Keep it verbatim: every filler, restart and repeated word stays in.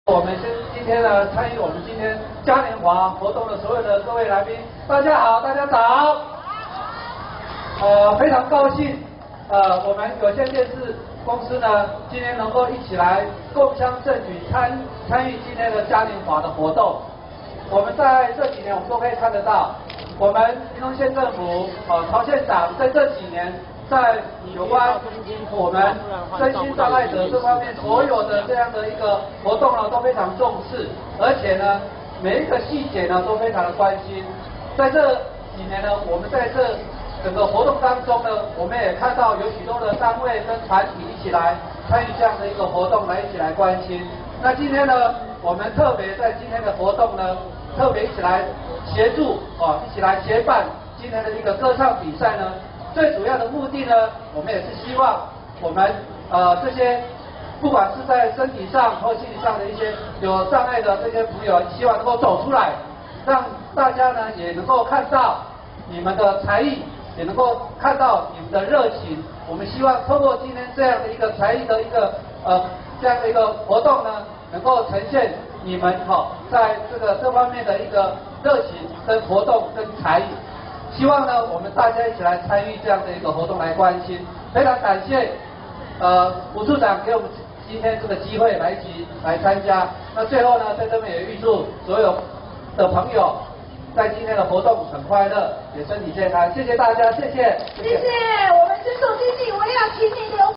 我们今今天呢，参与我们今天嘉年华活动的所有的各位来宾，大家好，大家早。呃，非常高兴，呃，我们有线电视公司呢，今天能够一起来共襄盛举，参参与今天的嘉年华的活动。我们在这几年，我们都可以看得到，我们屏东县政府呃曹县长在这几年。 在有关我们身心障碍者这方面，所有的这样的一个活动呢，都非常重视，而且呢，每一个细节呢都非常的关心。在这几年呢，我们在这整个活动当中呢，我们也看到有许多的单位跟团体一起来参与这样的一个活动，来一起来关心。那今天呢，我们特别在今天的活动呢，特别一起来协助啊，一起来协办今天的一个歌唱比赛呢。 最主要的目的呢，我们也是希望我们呃这些不管是在身体上或心理上的一些有障碍的这些朋友，希望能够走出来，让大家呢也能够看到你们的才艺，也能够看到你们的热情。我们希望透过今天这样的一个才艺的一个呃这样的一个活动呢，能够呈现你们哈、哦、在这个这方面的一个热情跟活动跟才艺。 希望呢，我们大家一起来参与这样的一个活动来关心，非常感谢呃吴处长给我们今天这个机会来一起来参加。那最后呢，在这边也预祝所有的朋友在今天的活动很快乐，也身体健康。谢谢大家，谢谢， 谢谢。我们遵守经理，我也要请你留。